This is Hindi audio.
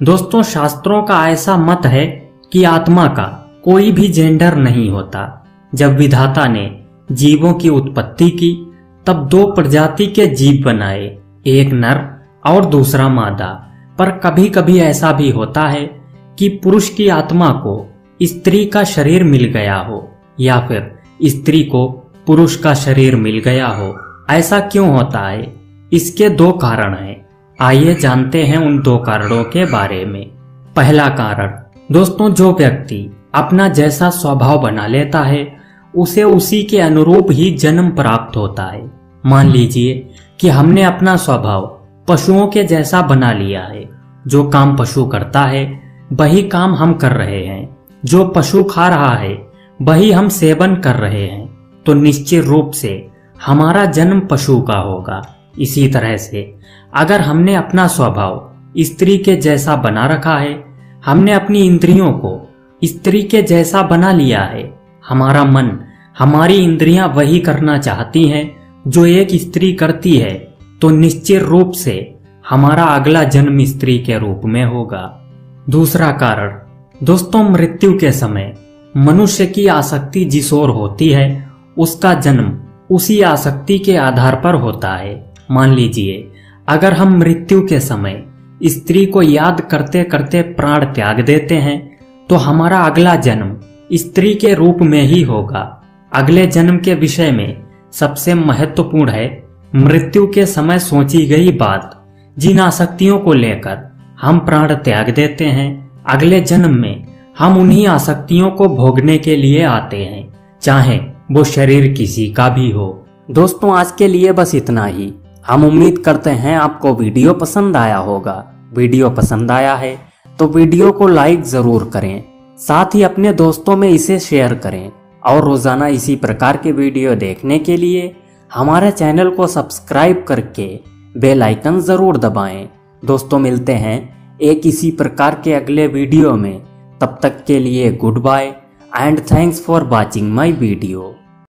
दोस्तों, शास्त्रों का ऐसा मत है कि आत्मा का कोई भी जेंडर नहीं होता। जब विधाता ने जीवों की उत्पत्ति की तब दो प्रजाति के जीव बनाए, एक नर और दूसरा मादा। पर कभी कभी ऐसा भी होता है कि पुरुष की आत्मा को स्त्री का शरीर मिल गया हो या फिर स्त्री को पुरुष का शरीर मिल गया हो। ऐसा क्यों होता है? इसके दो कारण हैं। आइए जानते हैं उन दो कारणों के बारे में। पहला कारण, दोस्तों, जो व्यक्ति अपना जैसा स्वभाव बना लेता है उसे उसी के अनुरूप ही जन्म प्राप्त होता है। मान लीजिए कि हमने अपना स्वभाव पशुओं के जैसा बना लिया है। जो काम पशु करता है वही काम हम कर रहे हैं। जो पशु खा रहा है वही हम सेवन कर रहे हैं, तो निश्चित रूप से हमारा जन्म पशु का होगा। इसी तरह से अगर हमने अपना स्वभाव स्त्री के जैसा बना रखा है, हमने अपनी इंद्रियों को स्त्री के जैसा बना लिया है, हमारा मन, हमारी इंद्रियां वही करना चाहती हैं जो एक स्त्री करती है, तो निश्चित रूप से हमारा अगला जन्म स्त्री के रूप में होगा। दूसरा कारण, दोस्तों, मृत्यु के समय मनुष्य की आसक्ति जिस ओर होती है उसका जन्म उसी आसक्ति के आधार पर होता है। मान लीजिए अगर हम मृत्यु के समय स्त्री को याद करते करते प्राण त्याग देते हैं तो हमारा अगला जन्म स्त्री के रूप में ही होगा। अगले जन्म के विषय में सबसे महत्वपूर्ण है मृत्यु के समय सोची गई बात। जिन आसक्तियों को लेकर हम प्राण त्याग देते हैं, अगले जन्म में हम उन्हीं आसक्तियों को भोगने के लिए आते हैं, चाहे वो शरीर किसी का भी हो। दोस्तों, आज के लिए बस इतना ही। हम उम्मीद करते हैं आपको वीडियो पसंद आया होगा। वीडियो पसंद आया है तो वीडियो को लाइक जरूर करें, साथ ही अपने दोस्तों में इसे शेयर करें और रोजाना इसी प्रकार के वीडियो देखने के लिए हमारे चैनल को सब्सक्राइब करके बेल आइकन जरूर दबाएं। दोस्तों, मिलते हैं एक इसी प्रकार के अगले वीडियो में। तब तक के लिए goodbye and thanks for watching my video.